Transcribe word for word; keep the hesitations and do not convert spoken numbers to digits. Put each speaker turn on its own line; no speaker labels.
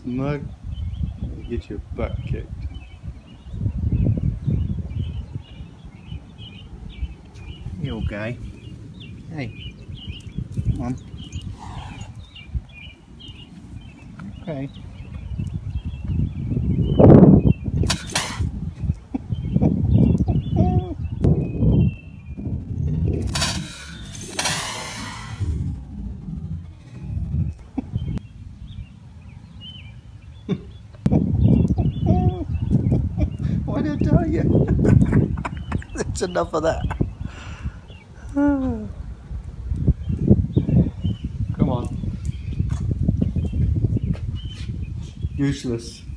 Smug, get your butt kicked. You old guy. Hey, come on. Okay. What did I tell you? That's enough of that. Come on. Useless.